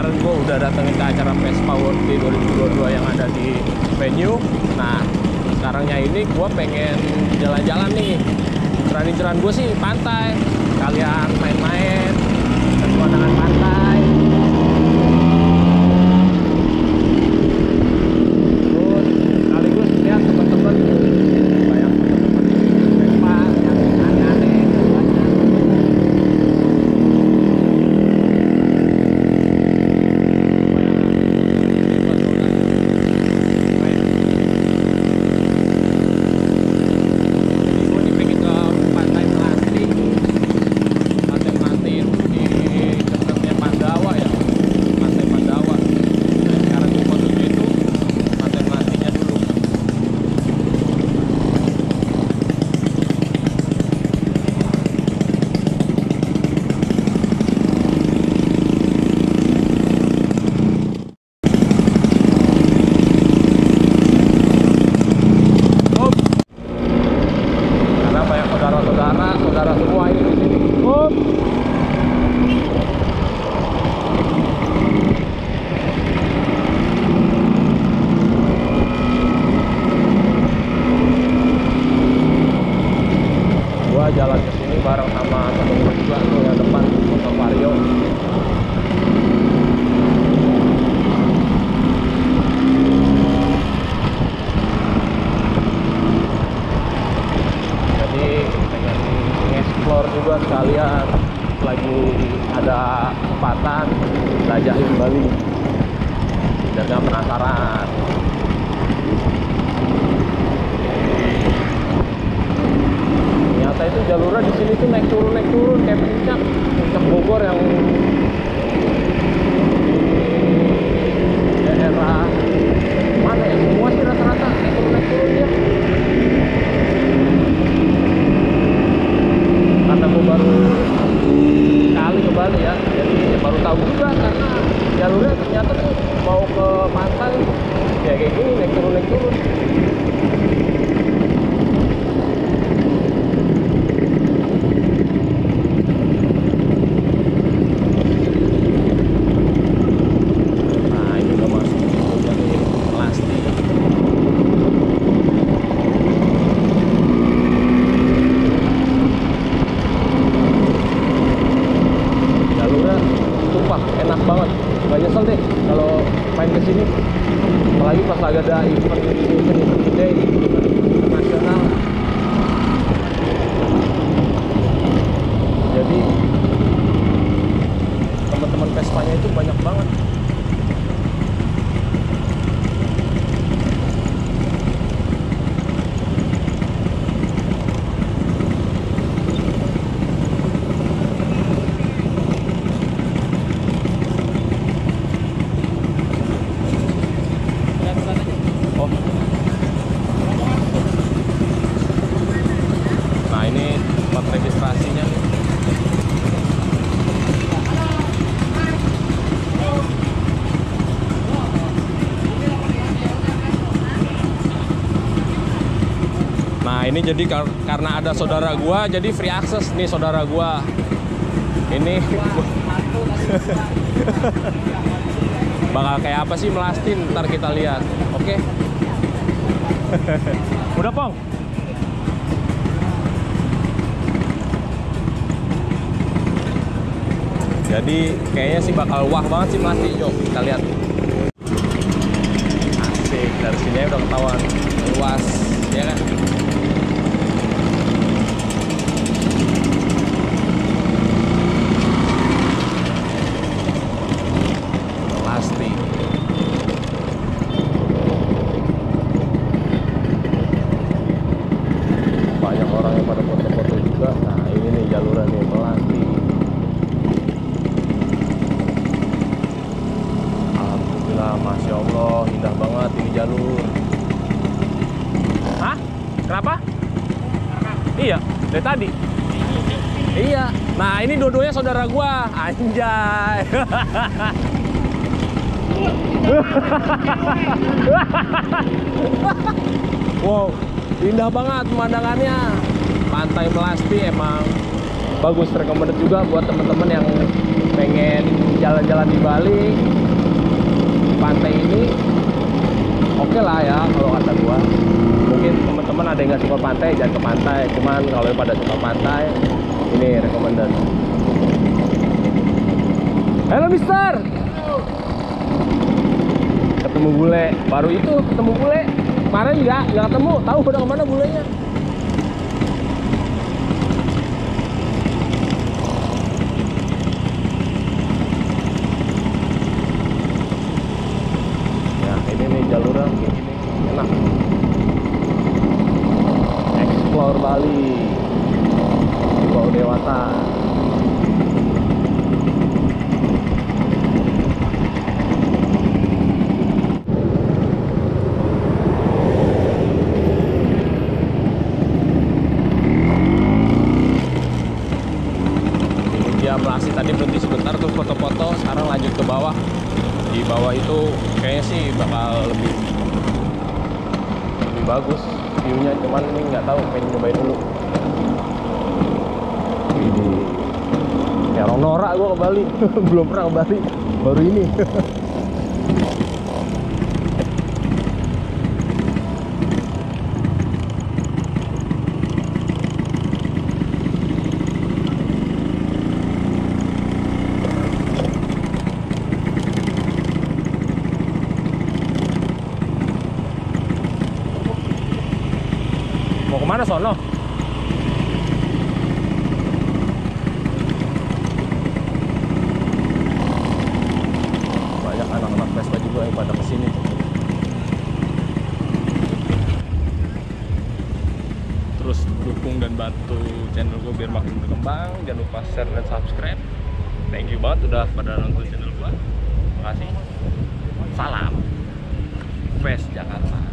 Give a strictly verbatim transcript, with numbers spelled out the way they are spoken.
kemarin gue udah datengin ke acara Vespa World Day dua ribu dua puluh dua yang ada di venue. Nah, sekarangnya ini gue pengen jalan-jalan nih. Running-run gue sih pantai, kalian main-main ke pemandangan pantai. Terus sekaligus lihat teman-teman banyak teman-teman Vespa yang aneh-aneh. Saudara semua ini di sini. Up. Gua jalan ke sini bareng sama temen gua juga tuh yang depan motor Vario. Juga sekalian lagi ada kesempatan belajarin Bali dan gak penasaran. Ternyata itu jalurnya di sini tuh naik turun naik turun kayak puncak puncak Bogor yang di daerah mana ya, semua sih rata-rata naik turun naik turun ya. Karena gue baru kali ke Bali ya, jadi ya baru tahu juga karena jalurnya ternyata tuh mau ke pantai ya kayak gini, naik turun naik turun. Nah ini udah masuk jadi plastik. Enak banget, gak nyesel deh kalau main kesini, apalagi pas lagi ada event event gede, event internasional. Jadi teman-teman Vespanya itu banyak banget. Nah ini tempat registrasinya nih. Nah ini jadi kar karena ada saudara gua jadi free access nih saudara gua. Ini bakal kayak apa sih Melastin, ntar kita lihat. Oke. Udah Pong. Jadi kayaknya sih bakal wah banget sih Melasti. Yuk kita lihat. Asik, dari sini udah ketahuan luas, ya kan? Melasti. Banyak orang yang pada foto-foto juga. Nah ini nih jalurnya nih Melasti. Masya Allah, indah banget ini jalur. Hah? Kenapa? Iya, dari tadi. Iya. Nah, ini dua-duanya saudara gua. Anjay. Wow, indah banget pemandangannya. Pantai Melasti emang bagus, recommended juga buat temen-temen yang pengen jalan-jalan di Bali. pantai ini oke okay lah ya kalau kata gua. Mungkin teman-teman ada yang nggak suka pantai, jangan ke pantai. Cuman kalau yang pada suka pantai, ini recommended. Halo Mister. Ketemu bule, baru itu ketemu bule. Kemarin nggak nggak ketemu, tahu udah kemana bulenya. Ya ini nih jalurnya kayak gini, enak. Explore Bali, Pulau Dewata. Masih tadi berhenti sebentar terus foto-foto, sekarang lanjut ke bawah. Di bawah itu kayaknya sih bakal lebih lebih bagus view-nya, cuman ini nggak tahu, pengen nyobain dulu. Ini kayak orang norak gua ke Bali. Belum pernah ke Bali, baru ini. Mau kemana sono? Banyak anak-anak Vespa juga yang pada kesini. Terus dukung dan bantu channel gue biar makin berkembang. Jangan lupa share dan subscribe. Thank you banget udah pada nonton channel gue. Terima kasih. Salam Ves Jakarta.